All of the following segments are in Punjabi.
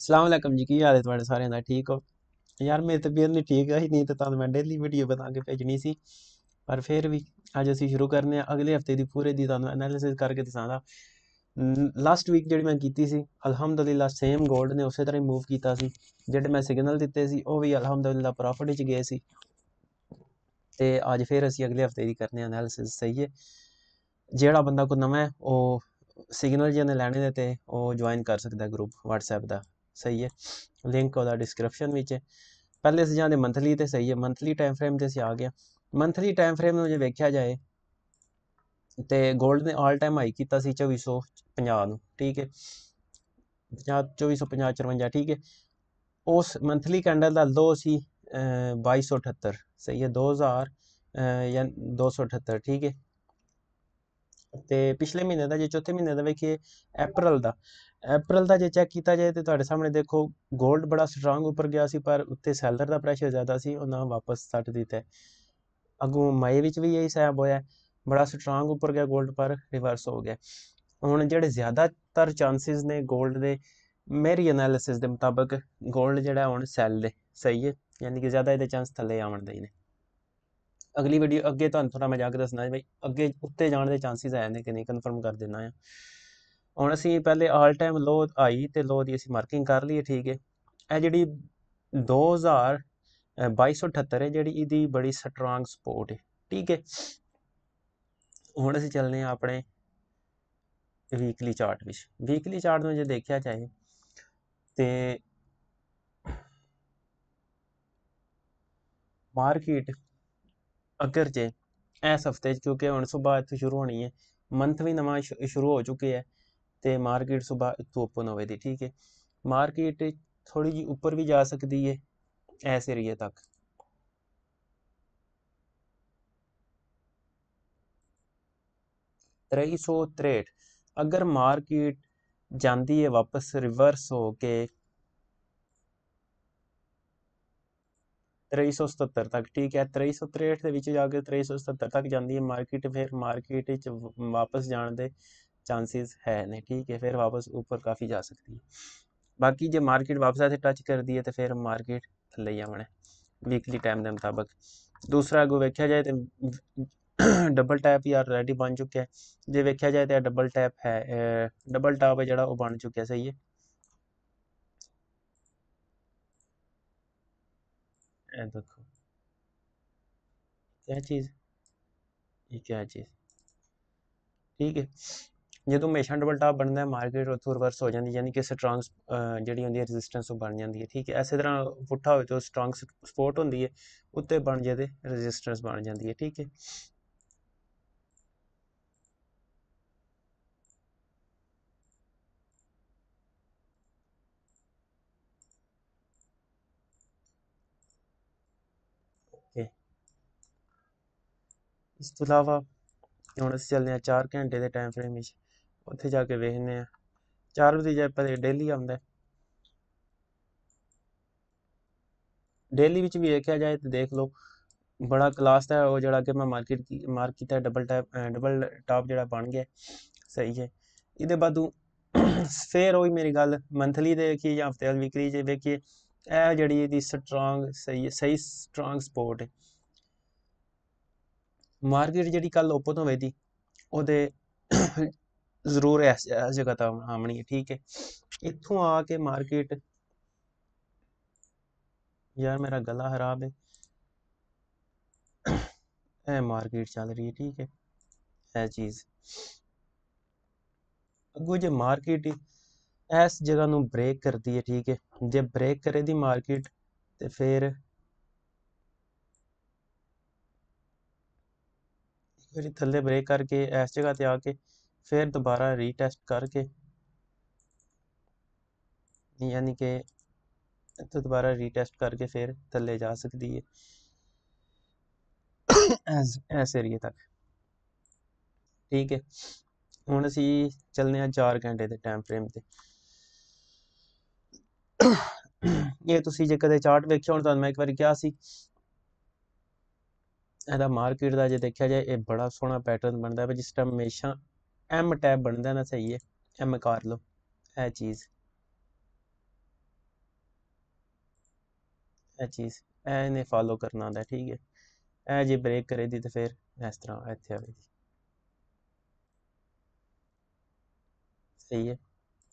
ਸਲਾਮ ਅਲੈਕਮ ਜੀ, ਕੀ ਹਾਲ ਹੈ ਤੁਹਾਡੇ ਸਾਰਿਆਂ ਦਾ? ਠੀਕ ਹੋ ਯਾਰ? ਮੇਰੀ ਤਬੀਅਤ ਨਹੀਂ ਠੀਕ ਹੈ, ਨਹੀਂ ਤਾਂ ਤੁਹਾਨੂੰ ਮੈਂ ਡੇਲੀ ਵੀਡੀਓ ਬਣਾ ਕੇ ਭੇਜਣੀ ਸੀ। ਪਰ ਫਿਰ ਵੀ ਅੱਜ ਅਸੀਂ ਸ਼ੁਰੂ ਕਰਨੇ ਆ ਅਗਲੇ ਹਫਤੇ ਦੀ ਪੂਰੇ ਦੀ ਤੁਹਾਨੂੰ ਐਨਾਲਿਸਿਸ ਕਰਕੇ ਦੱਸਾਂਗਾ। ਲਾਸਟ ਵੀਕ ਜਿਹੜੀ ਮੈਂ ਕੀਤੀ ਸੀ, ਅਲਹਮਦੁਲਿਲਾ ਸੇਮ ਗੋਲਡ ਨੇ ਉਸੇ ਤਰ੍ਹਾਂ ਹੀ ਮੂਵ ਕੀਤਾ ਸੀ। ਜਿਹੜੇ ਮੈਂ ਸਿਗਨਲ ਦਿੱਤੇ ਸੀ ਉਹ ਵੀ ਅਲਹਮਦੁਲਿਲਾ ਪ੍ਰੋਫਿਟ ਵਿੱਚ ਗਏ ਸੀ। ਤੇ ਅੱਜ ਫਿਰ ਅਸੀਂ ਅਗਲੇ ਹਫਤੇ ਦੀ ਕਰਨੇ ਆ ਐਨਾਲਿਸਿਸ। ਸਹੀ ਹੈ, ਜਿਹੜਾ ਬੰਦਾ ਕੋਈ ਨਵਾਂ ਹੈ ਉਹ ਸਿਗਨਲ ਜਿਹਨੇ ਲੈਣੇ ਨੇ ਤੇ ਉਹ ਜੁਆਇਨ ਕਰ ਸਕਦਾ ਗਰੁੱਪ WhatsApp ਦਾ। ਸਹੀ ਹੈ, ਲਿੰਕ ਉਹਦਾ ਡਿਸਕ੍ਰਿਪਸ਼ਨ ਵਿੱਚ ਹੈ। ਪਹਿਲੇ ਅਸੀਂ ਜਾਂਦੇ ਮੰਥਲੀ ਤੇ। ਸਹੀ ਹੈ, ਮੰਥਲੀ ਟਾਈਮ ਫਰੇਮ ਤੇ ਅਸੀਂ ਆ ਗਿਆ। ਮੰਥਲੀ ਟਾਈਮ ਫਰੇਮ ਨੂੰ ਜੇ ਵੇਖਿਆ ਜਾਏ ਤੇ ਗੋਲਡ ਨੇ ਆਲ ਟਾਈਮ ਹਾਈ ਕੀਤਾ ਸੀ 2450 ਨੂੰ। ਠੀਕ ਹੈ, 2450 54। ਠੀਕ ਹੈ, ਉਸ ਮੰਥਲੀ ਕੈਂਡਲ ਦਾ ਲੋ ਸੀ 2278। ਸਹੀ ਹੈ, 2000 ਜਾਂ 278। ਠੀਕ ਹੈ, ਤੇ ਪਿਛਲੇ ਮਹੀਨੇ ਦਾ ਜੇ ਚੌਥੇ ਮਹੀਨੇ ਦਾ ਵੇਖੀਏ, ਅਪ੍ਰੈਲ ਦਾ ਜੇ ਚੈੱਕ ਕੀਤਾ ਜਾਏ ਤੇ ਤੁਹਾਡੇ ਸਾਹਮਣੇ ਦੇਖੋ ਗੋਲਡ ਬੜਾ ਸਟਰੋਂਗ ਉੱਪਰ ਗਿਆ ਸੀ, ਪਰ ਉੱਤੇ ਸੈਲਰ ਦਾ ਪ੍ਰੈਸ਼ਰ ਜ਼ਿਆਦਾ ਸੀ, ਉਹਨਾਂ ਵਾਪਸ ਸੱਟ ਦਿੱਤਾ। ਅੱਗੋਂ ਮਈ ਵਿੱਚ ਵੀ ਇਹੀ ਹਿਸਾਬ ਹੋਇਆ, ਬੜਾ ਸਟਰੋਂਗ ਉੱਪਰ ਗਿਆ ਗੋਲਡ ਪਰ ਰਿਵਰਸ ਹੋ ਗਿਆ। ਹੁਣ ਜਿਹੜੇ ਜ਼ਿਆਦਾਤਰ ਚਾਂਸਿਸ ਨੇ ਗੋਲਡ ਦੇ, ਮੇਰੀ ਐਨਾਲਿਸਿਸ ਦੇ ਮੁਤਾਬਕ ਗੋਲਡ ਜਿਹੜਾ ਹੁਣ ਸੈਲ ਦੇ। ਸਹੀ ਹੈ, ਯਾਨੀ ਕਿ ਜ਼ਿਆਦਾ ਇਹਦੇ ਚਾਂਸ ਥੱਲੇ ਆਉਣ ਦੇ ਨੇ। ਅਗਲੀ ਵੀਡੀਓ ਅੱਗੇ ਤੁਹਾਨੂੰ ਥੋੜਾ ਮੈਂ ਜਾ ਕੇ ਦੱਸਣਾ ਬਈ ਅੱਗੇ ਉੱਤੇ ਜਾਣ ਦੇ ਚਾਂਸਿਸ ਹੈ ਨੇ ਕਿ ਨਹੀਂ, ਕਨਫਰਮ ਕਰ ਦੇਣਾ ਆ। ਹੁਣ ਅਸੀਂ ਪਹਿਲੇ ਆਲ ਟਾਈਮ ਲੋ ਆਈ ਤੇ ਲੋ ਦੀ ਅਸੀਂ ਮਾਰਕਿੰਗ ਕਰ ਲਈਏ। ਠੀਕ ਹੈ, ਇਹ ਜਿਹੜੀ 2278 ਹੈ ਜਿਹੜੀ ਇਹਦੀ ਬੜੀ ਸਟਰੋਂਗ ਸਪੋਰਟ ਹੈ। ਠੀਕ ਹੈ, ਹੁਣ ਅਸੀਂ ਚੱਲਦੇ ਹਾਂ ਆਪਣੇ ਵੀਕਲੀ ਚਾਰਟ ਵਿੱਚ। ਵੀਕਲੀ ਚਾਰਟ ਨੂੰ ਜੇ ਦੇਖਿਆ ਜਾਏ ਤੇ ਮਾਰਕੀਟ ਅਗਰ ਜੇ ਇਸ ਹਫਤੇ ਕਿਉਂਕਿ ਹੁਣ ਸੁਬਾਹ ਇੱਥੋਂ ਸ਼ੁਰੂ ਹੋਣੀ ਹੈ, ਮੰਥ ਵੀ ਨਵਾਂ ਸ਼ੁਰੂ ਹੋ ਚੁੱਕੇ ਹੈ ਤੇ ਮਾਰਕੀਟ ਸੁਬਾਹ ਇੱਥੋਂ ਓਪਨ ਹੋਵੇ ਦੀ। ਠੀਕ ਹੈ, ਮਾਰਕੀਟ ਥੋੜੀ ਜਿਹੀ ਉੱਪਰ ਵੀ ਜਾ ਸਕਦੀ ਹੈ ਇਸ ਏਰੀਏ ਤੱਕ। ਤੇਈ ਸੌ 63 ਅਗਰ ਮਾਰਕੀਟ ਜਾਂਦੀ ਹੈ ਵਾਪਸ ਰਿਵਰਸ ਹੋ ਕੇ 2377 ਤੱਕ। ਠੀਕ ਹੈ, 2363 ਦੇ ਵਿੱਚ ਜਾ ਕੇ 2377 ਤੱਕ ਜਾਂਦੀ ਹੈ ਮਾਰਕੀਟ, ਫਿਰ ਮਾਰਕੀਟ ਵਿੱਚ ਵਾਪਸ ਜਾਣ ਦੇ ਚਾਂਸਿਸ ਹੈ ਨੇ। ਠੀਕ ਹੈ, ਫਿਰ ਵਾਪਸ ਉੱਪਰ ਕਾਫੀ ਜਾ ਸਕਦੀ ਹੈ। ਬਾਕੀ ਜੇ ਮਾਰਕੀਟ ਵਾਪਸ ਇੱਥੇ ਟੱਚ ਕਰਦੀ ਹੈ ਤੇ ਫਿਰ ਮਾਰਕੀਟ ਥੱਲੇ ਹੀ ਆਉਣਾ ਵੀਕਲੀ ਟਾਈਮ ਦੇ ਮੁਤਾਬਕ। ਦੂਸਰਾ ਅੱਗੋਂ ਵੇਖਿਆ ਜਾਏ ਤੇ ਡਬਲ ਟੈਪ ਯਾਰ ਰੈਡੀ ਬਣ ਚੁੱਕਿਆ ਹੈ। ਜੇ ਵੇਖਿਆ ਜਾਏ ਤਾਂ ਡਬਲ ਟੈਪ ਹੈ, ਡਬਲ ਟਾਪ ਹੈ ਜਿਹੜਾ ਉਹ ਬਣ ਚੁੱਕਿਆ। ਸਹੀ ਹੈ, ਇਹ ਦੇਖੋ क्या चीज़, ये क्या चीज़। ठीक है, ਜਦੋਂ ਹਮੇਸ਼ਾ ਡਬਲ ਟਾਪ ਬਣਦਾ ਹੈ ਮਾਰਕੀਟ ਉੱਥੋਂ ਰਿਵਰਸ ਹੋ ਜਾਂਦੀ, ਯਾਨੀ ਕਿ ਸਟਰੋਂਗ ਜਿਹੜੀ ਹੁੰਦੀ ਹੈ ਰੈਜ਼ਿਸਟੈਂਸ ਉਹ ਬਣ ਜਾਂਦੀ ਹੈ। ਠੀਕ ਹੈ, ਇਸੇ ਤਰ੍ਹਾਂ ਪੁੱਠਾ ਹੋਵੇ ਤਾਂ ਸਟਰੋਂਗ ਸਪੋਰਟ ਹੁੰਦੀ ਹੈ, ਉੱਤੇ ਬਣ ਜਾਏ ਤੇ ਰੈਜ਼ਿਸਟੈਂਸ ਬਣ ਜਾਂਦੀ ਹੈ। ਠੀਕ ਹੈ, ਓਕੇ। ਇਸ ਤੋਂ ਇਲਾਵਾ ਹੁਣ ਅਸੀਂ ਚੱਲਦੇ ਹਾਂ 4 ਘੰਟੇ ਦੇ ਟਾਈਮ ਫਰੇਮ ਵਿੱਚ। ਉੱਥੇ ਜਾ ਕੇ ਵੇਖਦੇ ਹਾਂ 4 ਵਜੇ ਜੇ ਪਹਿਲੇ ਡੇਲੀ ਆਉਂਦਾ। ਡੇਲੀ ਵਿੱਚ ਵੀ ਵੇਖਿਆ ਜਾਏ ਤਾਂ ਦੇਖ ਲਓ ਬੜਾ ਕਲਾਸ ਦਾ ਉਹ ਜਿਹੜਾ ਕਿ ਮੈਂ ਮਾਰਕ ਕੀਤਾ ਡਬਲ ਟਾਪ ਜਿਹੜਾ ਬਣ ਗਿਆ। ਸਹੀ ਹੈ, ਇਹਦੇ ਬਾਅਦ ਫਿਰ ਉਹੀ ਮੇਰੀ ਗੱਲ ਮੰਥਲੀ ਦੇ ਵੇਖੀਏ ਜਾਂ ਹਫਤੇ ਵੀਕਲੀ ਜੇ ਵੇਖੀਏ, ਇਹ ਜਿਹੜੀ ਇਹਦੀ ਸਟਰੋਂਗ ਸਹੀ ਸਟਰੋਂਗ ਸਪੋਰਟ ਹੈ। ਮਾਰਕੀਟ ਜਿਹੜੀ ਕੱਲ ਓਪਨ ਹੋਵੇ ਦੀ ਉਹਦੇ ਜ਼ਰੂਰ ਇਸ ਜਗ੍ਹਾ ਤਾਂ ਆਉਣੀ ਹੈ। ਠੀਕ ਹੈ, ਇੱਥੋਂ ਆ ਕੇ ਮਾਰਕੀਟ, ਯਾਰ ਮੇਰਾ ਗਲਾ ਖਰਾਬ ਹੈ, ਇਹ ਮਾਰਕੀਟ ਚੱਲ ਰਹੀ ਹੈ। ਠੀਕ ਹੈ, ਇਹ ਚੀਜ਼ ਅੱਗੋਂ ਜੇ ਮਾਰਕੀਟ ਇਸ ਜਗ੍ਹਾ ਨੂੰ ਬ੍ਰੇਕ ਕਰਦੀ ਹੈ। ਠੀਕ ਹੈ, ਜੇ ਬ੍ਰੇਕ ਕਰੇ ਦੀ ਮਾਰਕੀਟ ਤੇ ਫਿਰ ਥੱਲੇ ਬ੍ਰੇਕ ਕਰਕੇ ਇਸ ਜਗ੍ਹਾ ਤੇ ਆ ਕੇ ਫਿਰ ਦੁਬਾਰਾ ਰੀਟੈਸਟ ਕਰਕੇ, ਯਾਨੀ ਕਿ ਇੱਥੇ ਦੁਬਾਰਾ ਰੀਟੈਸਟ ਕਰਕੇ ਫਿਰ ਥੱਲੇ ਜਾ ਸਕਦੀ ਹੈ ਇਸ ਏਰੀਏ ਤੱਕ। ਠੀਕ ਹੈ, ਹੁਣ ਅਸੀਂ ਚੱਲਦੇ ਹਾਂ 4 ਘੰਟੇ ਦੇ ਟਾਈਮ ਫਰੇਮ ਤੇ। ਇਹ ਤੁਸੀਂ ਜੇ ਕਦੇ ਚਾਰਟ ਵੇਖਿਆ ਹੁਣ, ਤੁਹਾਨੂੰ ਮੈਂ ਇੱਕ ਵਾਰੀ ਕਿਹਾ ਸੀ ਇਹਦਾ ਮਾਰਕੀਟ ਦਾ ਜੇ ਦੇਖਿਆ ਜਾਏ ਇਹ ਬੜਾ ਸੋਹਣਾ ਪੈਟਰਨ ਬਣਦਾ ਹੈ ਜਿਸ ਟਾਈਮ ਹਮੇਸ਼ਾ ਐਮ ਟੈਪ ਬਣਦਾ ਨਾ। ਸਹੀ ਹੈ, ਐਮ ਕਰ ਲਓ ਇਹ ਚੀਜ਼। ਇਹ ਚੀਜ਼ ਇਹਨੇ ਫਾਲੋ ਕਰਨਾ ਹੁੰਦਾ, ਠੀਕ ਹੈ। ਇਹ ਜੇ ਬ੍ਰੇਕ ਕਰੇ ਦੀ ਤੇ ਫਿਰ ਇਸ ਤਰ੍ਹਾਂ ਇੱਥੇ ਆਵੇਗੀ। ਸਹੀ ਹੈ।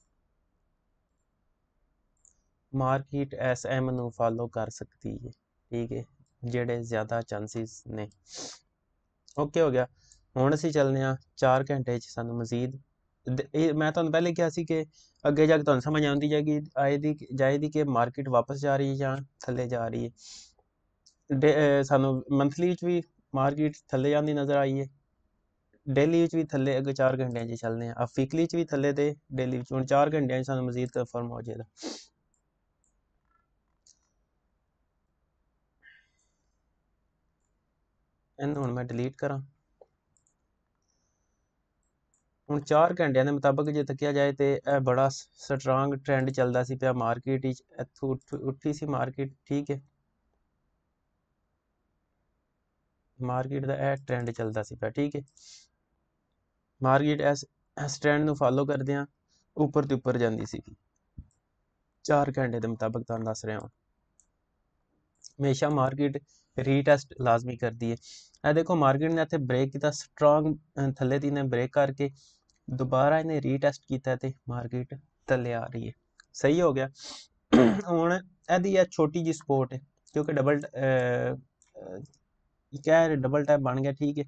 ਮਾਰਕੀਟ ਐਸਐਮ ਨੂੰ ਫਾਲੋ ਕਰ ਸਕਦੀ ਹੈ, ਠੀਕ ਹੈ, ਜਿਹੜੇ ਜ਼ਿਆਦਾ ਚਾਂਸਿਸ ਨੇ। ਓਕੇ ਹੋ ਗਿਆ। ਹੁਣ ਅਸੀਂ ਚੱਲਦੇ ਹਾਂ 4 ਘੰਟੇ 'ਚ ਸਾਨੂੰ ਮਜ਼ੀਦ ਇਹ ਮੈਂ ਤੁਹਾਨੂੰ ਪਹਿਲੇ ਕਿਹਾ ਸੀ ਕਿ ਅੱਗੇ ਜਾ ਕੇ ਤੁਹਾਨੂੰ ਸਮਝ ਆਉਂਦੀ ਜਾਏਗੀ ਜਾਏਗੀ ਕਿ ਮਾਰਕੀਟ ਵਾਪਸ ਜਾ ਰਹੀ ਹੈ ਜਾਂ ਥੱਲੇ ਜਾ ਰਹੀ ਹੈ। ਸਾਨੂੰ ਮੰਥਲੀ ਵਿੱਚ ਵੀ ਮਾਰਕੀਟ ਥੱਲੇ ਜਾਂਦੀ ਨਜ਼ਰ ਆਈ ਹੈ, ਡੇਲੀ ਵਿੱਚ ਵੀ ਥੱਲੇ ਅੱਗੇ 4 ਘੰਟਿਆਂ 'ਚ ਚੱਲਦੇ ਹਾਂ। ਵੀਕਲੀ 'ਚ ਵੀ ਥੱਲੇ ਤੇ ਡੇਲੀ ਵਿੱਚ ਹੁਣ 4 ਘੰਟਿਆਂ 'ਚ ਸਾਨੂੰ ਮਜ਼ੀਦ ਕਨਫਰਮ ਹੋ ਜਾਏਗਾ। ਇਹਨੂੰ ਹੁਣ ਮੈਂ ਡਿਲੀਟ ਕਰਾਂ। ਹੁਣ 4 ਘੰਟਿਆਂ ਦੇ ਮੁਤਾਬਕ ਜੇ ਤੱਕਿਆ ਜਾਏ ਤੇ ਇਹ ਬੜਾ ਸਟਰੋਂਗ ਟ੍ਰੈਂਡ ਚੱਲਦਾ ਸੀ ਪਿਆ ਮਾਰਕੀਟ ਵਿੱਚ। ਇੱਥੋਂ ਉੱਠੀ ਸੀ ਮਾਰਕੀਟ, ਠੀਕ ਹੈ, ਮਾਰਕੀਟ ਦਾ ਇਹ ਟ੍ਰੈਂਡ ਚੱਲਦਾ ਸੀ ਪਿਆ, ਠੀਕ ਹੈ। ਮਾਰਕੀਟ ਇਸ ਟ੍ਰੈਂਡ ਨੂੰ ਫਾਲੋ ਕਰਦਿਆਂ ਉੱਪਰ ਤੇ ਉੱਪਰ ਜਾਂਦੀ ਸੀ 4 ਘੰਟੇ ਦੇ ਮੁਤਾਬਕ, ਤੁਹਾਨੂੰ ਦੱਸ ਰਿਹਾ ਹਾਂ। ਹਮੇਸ਼ਾ ਮਾਰਕੀਟ ਰੀਟੈਸਟ ਲਾਜ਼ਮੀ ਕਰਦੀ ਹੈ। ਇਹ ਦੇਖੋ ਮਾਰਕੀਟ ਨੇ ਇੱਥੇ ਬ੍ਰੇਕ ਕੀਤਾ ਸਟਰੋਂਗ ਥੱਲੇ ਦੀ ਨੇ ਬ੍ਰੇਕ ਕਰਕੇ ਦੁਬਾਰਾ ਇਹਨੇ ਰੀਟੈਸਟ ਕੀਤਾ ਤੇ ਮਾਰਕੀਟ ਥੱਲੇ ਆ ਰਹੀ ਹੈ। ਸਹੀ ਹੋ ਗਿਆ। ਹੁਣ ਇਹਦੀ ਇਹ ਛੋਟੀ ਜਿਹੀ ਸਪੋਰਟ ਹੈ ਕਿਉਂਕਿ ਡਬਲ ਟੈਪ ਬਣ ਗਿਆ, ਠੀਕ ਹੈ।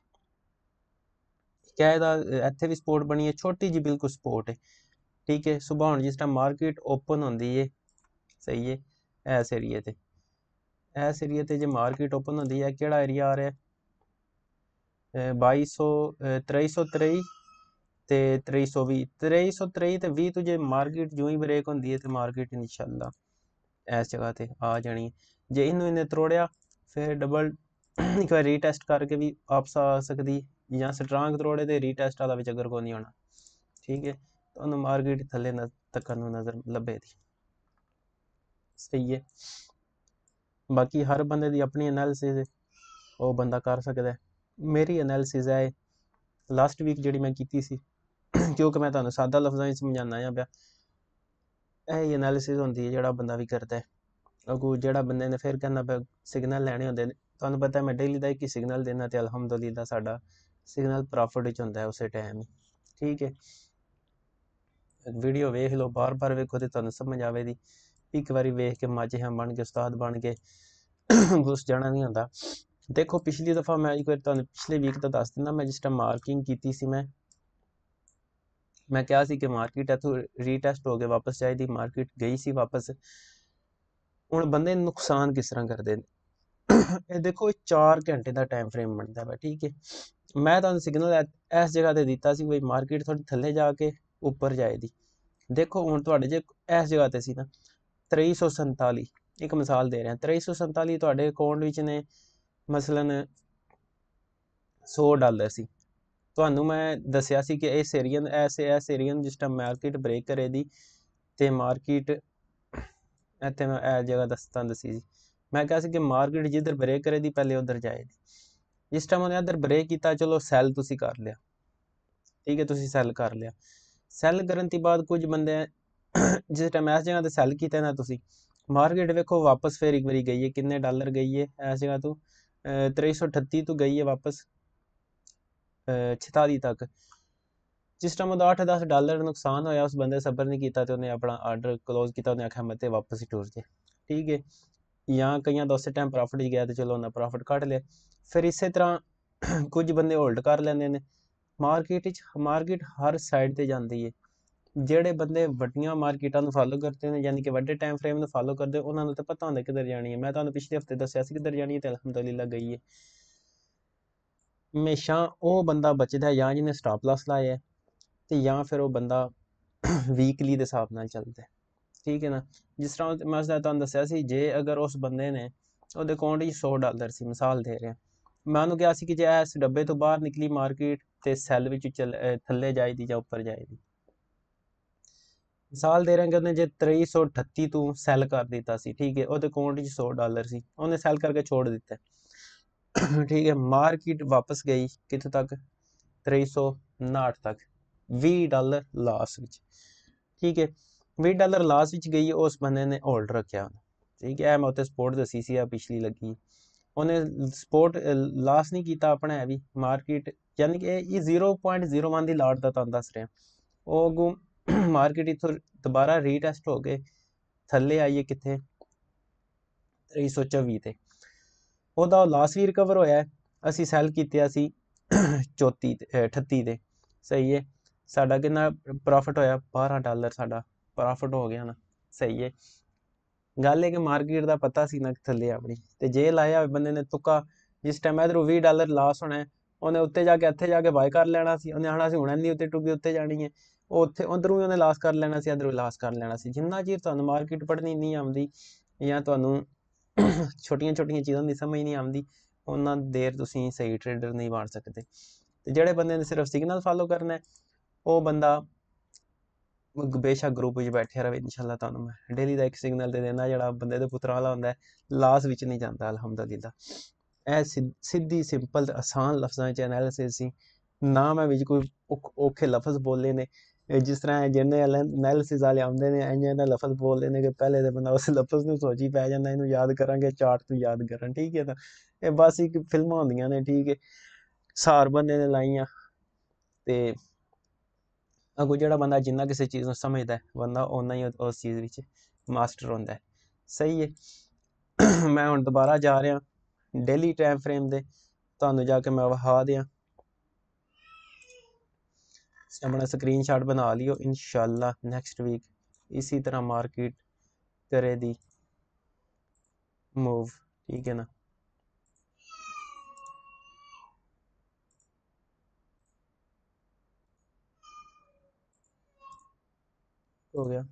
ਕਿਆ ਇਹਦਾ ਇੱਥੇ ਵੀ ਸਪੋਰਟ ਬਣੀ ਹੈ, ਛੋਟੀ ਜਿਹੀ ਬਿਲਕੁਲ ਸਪੋਰਟ ਹੈ, ਠੀਕ ਹੈ। ਸੁਬਾਹ ਹੁਣ ਜਿਸ ਟਾਈਮ ਮਾਰਕੀਟ ਓਪਨ ਹੁੰਦੀ ਹੈ, ਸਹੀ ਹੈ, ਇਸ ਏਰੀਏ ਤੇ ਜੇ ਮਾਰਕੀਟ ਓਪਨ ਹੁੰਦੀ ਹੈ, ਕਿਹੜਾ ਏਰੀਆ ਆ ਰਿਹਾ 2323 ਤੇ 2320 2323 ਤੇ 20 ਤੋਂ ਜੇ ਮਾਰਕੀਟ ਜਿਉਂ ਹੀ ਬ੍ਰੇਕ ਹੁੰਦੀ ਹੈ ਤੇ ਮਾਰਕੀਟ ਇਨਸ਼ਾਅੱਲਾ ਇਸ ਜਗ੍ਹਾ ਤੇ ਆ ਜਾਣੀ। ਜੇ ਇਹਨੇ ਤੋੜਿਆ ਫਿਰ ਡਬਲ ਇੱਕ ਵਾਰ ਰੀਟੈਸਟ ਕਰਕੇ ਵੀ ਵਾਪਸ ਆ ਸਕਦੀ, ਜਾਂ ਸਟਰੋਂਗ ਤੋੜੇ ਤੇ ਰੀਟੈਸਟ ਵਾਲਾ ਵੀ ਚੱਕਰ ਕੋਈ ਨਹੀਂ ਹੋਣਾ, ਠੀਕ ਹੈ। ਤੁਹਾਨੂੰ ਮਾਰਕੀਟ ਥੱਲੇ ਤੱਕਣ ਨੂੰ ਨਜ਼ਰ ਲੱਭੇ ਦੀ, ਸਹੀ ਹੈ। ਬਾਕੀ ਹਰ ਬੰਦੇ ਦੀ ਆਪਣੀ ਐਨਾਲਿਸਿਸ ਉਹ ਬੰਦਾ ਕਰ ਸਕਦਾ। ਮੇਰੀ ਐਨਾਲਿਸਿਸ ਹੈ ਲਾਸਟ ਵੀਕ ਜਿਹੜੀ ਮੈਂ ਕੀਤੀ ਸੀ, ਕਿਉਂਕਿ ਮੈਂ ਤੁਹਾਨੂੰ ਸਾਦਾ ਲਫ਼ਜ਼ਾਂ ਵਿੱਚ ਸਮਝਾਉਣਾ ਆ ਪਿਆ। ਇਹ ਐਨਾਲਿਸਿਸ ਹੁੰਦੀ ਹੈ ਜਿਹੜਾ ਬੰਦਾ ਵੀ ਕਰਦਾ ਹੈ। ਅਗੂ ਜਿਹੜਾ ਬੰਦੇ ਨੇ ਫਿਰ ਕਹਿੰਦਾ ਪਿਆ ਸਿਗਨਲ ਲੈਣੇ ਹੁੰਦੇ ਨੇ, ਤੁਹਾਨੂੰ ਪਤਾ ਮੈਂ ਡੇਲੀ ਦਾ ਇੱਕ ਹੀ ਸਿਗਨਲ ਦੇਣਾ ਤੇ ਅਲਹਮਦੁਲਿਲਾ ਸਾਡਾ ਸਿਗਨਲ ਪ੍ਰੋਫਿਟ ਵਿੱਚ ਹੁੰਦਾ ਹੈ ਉਸੇ ਟਾਈਮ ਹੀ, ਠੀਕ ਹੈ। ਵੀਡੀਓ ਵੇਖ ਲਓ, ਬਾਰ ਵੇਖੋ ਤੇ ਤੁਹਾਨੂੰ ਸਮਝ ਆਵੇਗੀ। ਇੱਕ ਵਾਰੀ ਵੇਖ ਕੇ ਮਾਝੇ ਬਣ ਕੇ ਉਸਤਾਦ ਬਣ ਕੇ ਘੁਸ ਜਾਣਾ ਨਹੀਂ ਹੁੰਦਾ। ਦੇਖੋ ਪਿਛਲੀ ਦਫਾ ਮੈਂ ਇੱਕ ਵਾਰ ਤੁਹਾਨੂੰ ਪਿਛਲੇ ਵੀਕ ਦਾ ਦੱਸ ਦਿੰਦਾ, ਮੈਂ ਜਿਸ ਟਾਈਮ ਮਾਰਕਿੰਗ ਕੀਤੀ ਸੀ ਮੈਂ ਕਿਹਾ ਸੀ ਕਿ ਮਾਰਕੀਟ ਇੱਥੋਂ ਰੀਟੈਸਟ ਹੋ ਕੇ ਵਾਪਸ ਜਾਏਗੀ, ਮਾਰਕੀਟ ਗਈ ਸੀ ਵਾਪਸ। ਹੁਣ ਬੰਦੇ ਨੁਕਸਾਨ ਕਿਸ ਤਰ੍ਹਾਂ ਕਰਦੇ ਨੇ ਇਹ ਦੇਖੋ 4 ਘੰਟੇ ਦਾ ਟਾਈਮ ਫਰੇਮ ਬਣਦਾ ਵਾ, ਠੀਕ ਹੈ। ਮੈਂ ਤੁਹਾਨੂੰ ਸਿਗਨਲ ਇਸ ਜਗ੍ਹਾ ਤੇ ਦਿੱਤਾ ਸੀ ਵੀ ਮਾਰਕੀਟ ਥੋੜੀ ਥੱਲੇ ਜਾ ਕੇ ਉੱਪਰ ਜਾਏਗੀ। ਦੇਖੋ ਹੁਣ ਤੁਹਾਡੇ ਜੇ ਇਸ ਜਗ੍ਹਾ ਤੇ ਸੀ ਨਾ 2347, ਇੱਕ ਮਿਸਾਲ ਦੇ ਰਿਹਾ 2347 ਤੁਹਾਡੇ ਅਕਾਊਂਟ ਵਿੱਚ ਨੇ ਮਸਲਨ $100 ਸੀ। ਤੁਹਾਨੂੰ ਮੈਂ ਦੱਸਿਆ ਸੀ ਕਿ ਇਸ ਏਰੀਅਨ ਜਿਸ ਟਾਈਮ ਮਾਰਕੀਟ ਬ੍ਰੇਕ ਕਰੇ ਦੀ ਤੇ ਮਾਰਕੀਟ ਇੱਥੇ ਮੈਂ ਇਹ ਜਗ੍ਹਾ ਦੱਸੀ ਸੀ। ਮੈਂ ਕਿਹਾ ਸੀ ਕਿ ਮਾਰਕੀਟ ਜਿੱਧਰ ਬ੍ਰੇਕ ਕਰੇ ਦੀ ਪਹਿਲੇ ਉਧਰ ਜਾਏਗੀ। ਜਿਸ ਟਾਈਮ ਉਹਨੇ ਇੱਧਰ ਬ੍ਰੇਕ ਕੀਤਾ, ਚਲੋ ਸੈੱਲ ਤੁਸੀਂ ਕਰ ਲਿਆ, ਠੀਕ ਹੈ, ਤੁਸੀਂ ਸੈੱਲ ਕਰ ਲਿਆ। ਸੈੱਲ ਕਰਨ ਤੋਂ ਬਾਅਦ ਕੁਝ ਬੰਦੇ ਜਿਸ ਟਾਈਮ ਇਸ ਜਗ੍ਹਾ ਤੇ ਸੈੱਲ ਕੀਤਾ ਨਾ ਤੁਸੀਂ, ਮਾਰਕੀਟ ਵੇਖੋ ਵਾਪਸ ਫਿਰ ਇੱਕ ਵਾਰੀ ਗਈ ਹੈ, ਕਿੰਨੇ ਡਾਲਰ ਗਈ ਹੈ ਇਸ ਜਗ੍ਹਾ ਤੋਂ 338 ਤੋਂ ਗਈ ਹੈ ਵਾਪਸ 46 ਤੱਕ। ਜਿਸ ਟਾਈਮ ਉਹਦਾ $8-10 ਨੁਕਸਾਨ ਹੋਇਆ, ਉਸ ਬੰਦੇ ਸਬਰ ਨਹੀਂ ਕੀਤਾ ਤੇ ਉਹਨੇ ਆਪਣਾ ਆਰਡਰ ਕਲੋਜ਼ ਕੀਤਾ, ਉਹਨੇ ਆਖਿਆ ਮੈਂ ਤੇ ਵਾਪਸ ਹੀ ਟੁਰ ਜੇ, ਠੀਕ ਹੈ। ਜਾਂ ਕਈਆਂ ਦਾ ਉਸੇ ਟਾਈਮ ਪ੍ਰੋਫਿਟ ਹੀ ਗਿਆ ਤੇ ਚਲੋ ਉਹਨਾਂ ਪ੍ਰੋਫਿਟ ਕੱਢ ਲਿਆ। ਫਿਰ ਇਸੇ ਤਰ੍ਹਾਂ ਕੁਝ ਬੰਦੇ ਹੋਲਡ ਕਰ ਲੈਂਦੇ ਨੇ। ਮਾਰਕੀਟ ਹਰ ਸਾਈਡ ਤੇ ਜਾਂਦੀ ਹੈ। ਜਿਹੜੇ ਬੰਦੇ ਵੱਡੀਆਂ ਮਾਰਕੀਟਾਂ ਨੂੰ ਫਾਲੋ ਕਰਦੇ ਨੇ, ਯਾਨੀ ਕਿ ਵੱਡੇ ਟਾਈਮ ਫਰੇਮ ਨੂੰ ਫਾਲੋ ਕਰਦੇ, ਉਹਨਾਂ ਨੂੰ ਤਾਂ ਪਤਾ ਹੁੰਦਾ ਕਿੱਧਰ ਜਾਣੀ ਹੈ। ਮੈਂ ਤੁਹਾਨੂੰ ਪਿਛਲੇ ਹਫਤੇ ਦੱਸਿਆ ਸੀ ਕਿੱਧਰ ਜਾਣੀ ਹੈ ਤੇ ਅਲਹਮਦੁਲਿਲਾ ਗਈ ਹੈ। ਹਮੇਸ਼ਾ ਉਹ ਬੰਦਾ ਬਚਦਾ ਜਾਂ ਜਿਹਨੇ ਸਟਾਪ ਲਾਸ ਲਾਇਆ ਤੇ ਜਾਂ ਫਿਰ ਉਹ ਬੰਦਾ ਵੀਕਲੀ ਦੇ ਹਿਸਾਬ ਨਾਲ ਚੱਲਦਾ, ਠੀਕ ਹੈ ਨਾ। ਜਿਸ ਤਰ੍ਹਾਂ ਮੈਂ ਤੁਹਾਨੂੰ ਦੱਸਿਆ ਸੀ, ਜੇ ਅਗਰ ਉਸ ਬੰਦੇ ਨੇ ਉਹਦੇ ਅਕਾਊਂਟ ਵਿੱਚ $100 ਸੀ, ਮਿਸਾਲ ਦੇ ਰਿਹਾ, ਮੈਂ ਉਹਨੂੰ ਕਿਹਾ ਸੀ ਕਿ ਜੇ ਇਸ ਡੱਬੇ ਤੋਂ ਬਾਹਰ ਨਿਕਲੀ ਮਾਰਕੀਟ ਤੇ ਸੈੱਲ ਵਿੱਚ ਥੱਲੇ ਜਾਏਗੀ ਜਾਂ ਉੱਪਰ ਜਾਏਗੀ। ਮਿਸਾਲ ਦੇ ਰਹੇ ਕਿ ਉਹਨੇ ਜੇ 338 ਤੋਂ ਸੈੱਲ ਕਰ ਦਿੱਤਾ ਸੀ, ਠੀਕ ਹੈ, ਉਹਦੇ ਅਕਾਊਂਟ ਵਿੱਚ $100 ਸੀ, ਉਹਨੇ ਸੈੱਲ ਕਰਕੇ ਛੋੜ ਦਿੱਤਾ, ਠੀਕ ਹੈ। ਮਾਰਕੀਟ ਵਾਪਸ ਗਈ ਕਿੱਥੋਂ ਤੱਕ 359 ਤੱਕ, $20 ਲਾਸ ਵਿੱਚ, ਠੀਕ ਹੈ। $20 ਲਾਸ ਵਿੱਚ ਗਈ, ਉਸ ਬੰਦੇ ਨੇ ਹੋਲਡ ਰੱਖਿਆ, ठीक है। मैं उत्ते सपोर्ट दसी सी पिछली लगी, उन्हें सपोर्ट लास नहीं किया अपना है भी मार्केट, यानी कि ये 0.01 की लाट का तुहानूं दस रहा। वो अगों मार्केट इत्थों दोबारा रीटैसट हो गए थल्ले आइए कित्थे 324 ते, ਉਹਦਾ ਲਾਸ ਵੀ ਰਿਕਵਰ ਹੋਇਆ। ਅਸੀਂ ਸੈਲ ਕੀਤੇ ਸੀ 38 ਤੇ, ਸਹੀ ਹੈ। ਸਾਡਾ ਕਿੰਨਾ ਪ੍ਰੋਫਿਟ ਹੋਇਆ, $12 ਸਾਡਾ ਪ੍ਰੋਫਿਟ ਹੋ ਗਿਆ ਨਾ, ਸਹੀ ਹੈ। ਗੱਲ ਹੈ ਕਿ ਮਾਰਕੀਟ ਦਾ ਪਤਾ ਸੀ ਨਾ ਥੱਲੇ ਆਪਣੀ, ਤੇ ਜੇ ਲਾਇਆ ਹੋਵੇ ਬੰਦੇ ਨੇ ਤੁੱਕਾ, ਜਿਸ ਟਾਈਮ ਇਧਰੋਂ $20 ਲਾਸ ਹੋਣਾ, ਉਹਨੇ ਉੱਤੇ ਜਾ ਕੇ ਇੱਥੇ ਜਾ ਕੇ ਬਾਏ ਕਰ ਲੈਣਾ ਸੀ। ਉਹਨੇ ਆਣਾ ਸੀ ਹੁਣ ਨਹੀਂ ਉੱਤੇ ਟੁੱਕੀ ਉੱਤੇ ਜਾਣੀ ਹੈ, ਉਹ ਉੱਥੇ ਉਧਰੋਂ ਵੀ ਉਹਨੇ ਲਾਸ ਕਰ ਲੈਣਾ ਸੀ, ਇੱਧਰੋਂ ਲਾਸ ਕਰ ਲੈਣਾ ਸੀ। ਜਿੰਨਾ ਚਿਰ ਤੁਹਾਨੂੰ ਮਾਰਕੀਟ ਪੜ੍ਹਨੀ ਨਹੀਂ ਆਉਂਦੀ ਜਾਂ ਤੁਹਾਨੂੰ ਛੋਟੀਆਂ ਛੋਟੀਆਂ ਚੀਜ਼ਾਂ ਦੀ ਸਮਝ ਨਹੀਂ ਆਉਂਦੀ, ਉਹਨਾਂ ਦੇਰ ਤੁਸੀਂ ਸਹੀ ਟਰੇਡਰ ਨਹੀਂ ਬਣ ਸਕਦੇ। ਤੇ ਜਿਹੜੇ ਬੰਦੇ ਨੇ ਸਿਰਫ ਸਿਗਨਲ ਫਾਲੋ ਕਰਨਾ, ਉਹ ਬੰਦਾ ਬੇਸ਼ੱਕ ਗਰੁੱਪ ਵਿੱਚ ਬੈਠਿਆ ਰਹੇ। ਇਨਸ਼ਾਅੱਲਾ ਤੁਹਾਨੂੰ ਮੈਂ ਡੇਲੀ ਦਾ ਇੱਕ ਸਿਗਨਲ ਦੇ ਦੇਣਾ, ਜਿਹੜਾ ਬੰਦੇ ਦੇ ਪੁੱਤਰਾਂ ਵਾਲਾ ਹੁੰਦਾ, ਲਾਸ ਵਿੱਚ ਨਹੀਂ ਜਾਂਦਾ ਅਲਹਮਦੁਲਿਲਾ। ਇਹ ਸਿੱਧੀ ਸਿੰਪਲ ਆਸਾਨ ਲਫ਼ਜ਼ਾਂ 'ਚ ਐਨਾਲਿਸਿਸ ਸੀ, ਨਾ ਮੈਂ ਵਿੱਚ ਕੋਈ ਔਖੇ ਲਫ਼ਜ਼ ਬੋਲੇ ਨੇ। ਜਿਸ ਤਰ੍ਹਾਂ ਜਿਹਨੇ ਐਨਾਲਿਸਿਸ ਵਾਲੇ ਆਉਂਦੇ ਨੇ ਇੰਨੇ ਲਫ਼ਜ਼ ਬੋਲਦੇ ਨੇ ਕਿ ਪਹਿਲੇ ਤਾਂ ਬੰਦਾ ਉਸ ਲਫ਼ਜ਼ ਨੂੰ ਸੋਚੀ ਪੈ ਜਾਂਦਾ, ਇਹਨੂੰ ਯਾਦ ਕਰਾਂਗੇ ਚਾਰਟ ਤੋਂ ਯਾਦ ਕਰਨ, ਠੀਕ ਹੈ। ਤਾਂ ਇਹ ਬਸ ਇੱਕ ਫਿਲਮਾਂ ਹੁੰਦੀਆਂ ਨੇ, ਠੀਕ ਹੈ, ਸਾਰ ਬੰਦੇ ਨੇ ਲਾਈਆਂ। ਤੇ ਅੱਗੋਂ ਜਿਹੜਾ ਬੰਦਾ ਜਿੰਨਾ ਕਿਸੇ ਚੀਜ਼ ਨੂੰ ਸਮਝਦਾ ਬੰਦਾ ਓਨਾ ਹੀ ਉਸ ਚੀਜ਼ ਵਿੱਚ ਮਾਸਟਰ ਹੁੰਦਾ, ਸਹੀ ਹੈ। ਮੈਂ ਹੁਣ ਦੁਬਾਰਾ ਜਾ ਰਿਹਾ ਡੇਲੀ ਟਾਈਮ ਫਰੇਮ ਦੇ, ਤੁਹਾਨੂੰ ਜਾ ਕੇ ਮੈਂ ਵਿਖਾ ਦਿਆਂ। अपना स्क्रीन शॉट बना लियो। इंशाल्लाह नेक्स्ट वीक इसी तरह मार्केट करे दी मूव, ठीक है ना। हो गया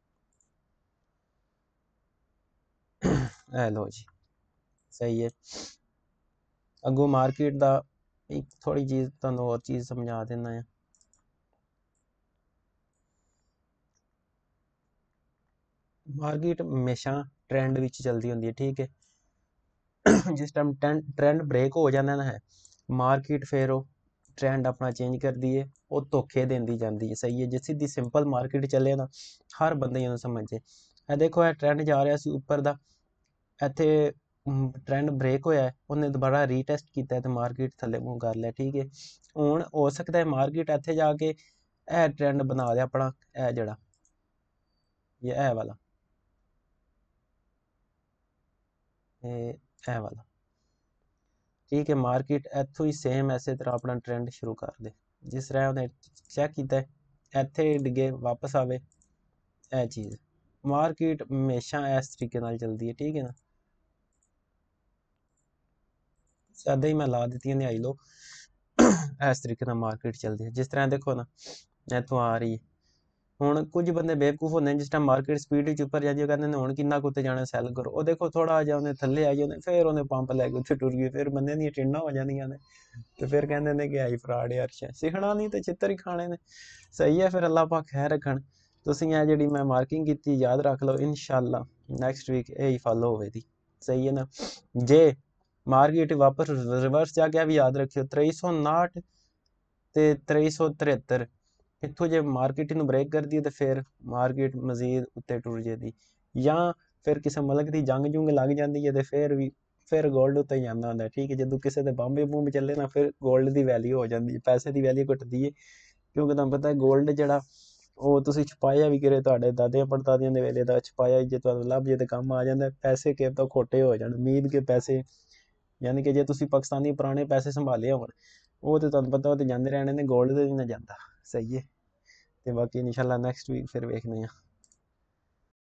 लो जी, सही है। अगों मार्केट का एक थोड़ी चीज़ तुहानूं और चीज़ समझा देना है। मार्केट हमेशा ट्रेंड विच चलती होंदी है, ठीक है। जिस टाइम ट्रेंड ब्रेक हो जाता है मार्केट, फिर वो ट्रेंड अपना चेंज करती है, वो धोखे देंदी जाती है, सही है। जे सीधी सिंपल मार्केट चले ना हर बंदे उन्हें समझे। देखो यह ट्रेंड जा रहा सी उपर का, इत्थे ट्रेंड ब्रेक होया, उन्हें दोबारा रीटेस्ट किया तो मार्केट थले मूव कर लिया, ठीक है। हुण हो सकता है मार्केट इत्थे जाके यह ट्रेंड बना दे अपना, यह जड़ा ये वाला ए वाला, ठीक है। मार्केट इत्थों ही सेम इसे तरह अपना ट्रेंड शुरू कर दे, जिस तरह उन्हें चेक किया इत्थे डिगे वापस आवे, यह चीज़ मार्केट हमेशा इस तरीके नाल चलती है, ठीक है ना। इदा ही मैं ला दी न्याई लो, इस तरीके नाल मार्केट चलती है। जिस तरह देखो ना इत्थों आ रही है, ਹੁਣ ਕੁਝ ਬੰਦੇ ਬੇਵਕੂਫ ਹੁੰਦੇ ਨੇ, ਜਿਸ ਟਾਈਮ ਮਾਰਕੀਟ ਸਪੀਡ ਵਿੱਚ ਉੱਪਰ ਜਾਂਦੀ, ਉਹ ਕਹਿੰਦੇ ਨੇ ਹੁਣ ਕਿੰਨਾ ਕੁ ਉੱਤੇ ਜਾਣਾ ਸੈਲ ਕਰੋ। ਉਹ ਦੇਖੋ ਥੋੜਾ ਜਿਹਾ ਉਹਨੇ ਥੱਲੇ ਆਈ, ਉਹਨੇ ਫਿਰ ਉਹਨੇ ਪੰਪ ਲੈ ਕੇ ਉੱਥੇ ਟੁਰ ਗਈ, ਫਿਰ ਬੰਦਿਆਂ ਦੀਆਂ ਟਿੰਡਾਂ ਹੋ ਜਾਂਦੀਆਂ ਨੇ, ਤੇ ਫਿਰ ਕਹਿੰਦੇ ਨੇ ਕਿ ਆਈ ਫਰਾਡ ਯਾਰ, ਸਿੱਖਣਾ ਨਹੀਂ ਤੇ ਚਿੱਤਰ ਹੀ ਖਾਣੇ ਨੇ, ਸਹੀ ਹੈ। ਫਿਰ ਅੱਲਾਹ ਪਾਕ ਖੈਰ ਰੱਖਣ। ਤੁਸੀਂ ਇਹ ਜਿਹੜੀ ਮੈਂ ਮਾਰਕਿੰਗ ਕੀਤੀ ਯਾਦ ਰੱਖ ਲਓ, ਇਨਸ਼ਾਅੱਲਾ ਨੈਕਸਟ ਵੀਕ ਇਹ ਹੀ ਫਾਲੋ ਹੋਵੇਗੀ, ਸਹੀ ਹੈ ਨਾ। ਜੇ ਮਾਰਕੀਟ ਵਾਪਸ ਰਿਵਰਸ ਜਾ ਕੇ ਵੀ ਯਾਦ ਰੱਖਿਓ 359 ਤੇ 373, इत्थों जे मार्केट नूं ब्रेक करती है तो फिर मार्केट मजीद उत्ते टुर जाती, या फिर किसी मुल्क की जंग जुंग लग जाती है तो फिर गोल्ड उत्ते ही जाना होंदा, ठीक है। जो किसी के बंब बुंब चले ना, फिर गोल्ड की वैल्यू हो जाती है, पैसे की वैल्यू घटती है, क्योंकि तुहानूं पता है गोल्ड जिहड़ा वो तुसीं छुपाया भी करे, तुहाडे दादे पड़दादियां दे वेले दा छुपाया जे तुहानूं लभ जे ते काम आ जांदा। पैसे किस तो खोटे हो जाण, उम्मीद के पैसे, यानी कि जे तुसीं पाकिस्तानी पुराने पैसे संभाले होण, वो तो तुहानूं पता वो तो जांदे रहने ने, गोल्ड ते नहीं ना जांदा, सही है। तो बाकी इंशाल्लाह नेक्स्ट वीक फिर वेखने हैं।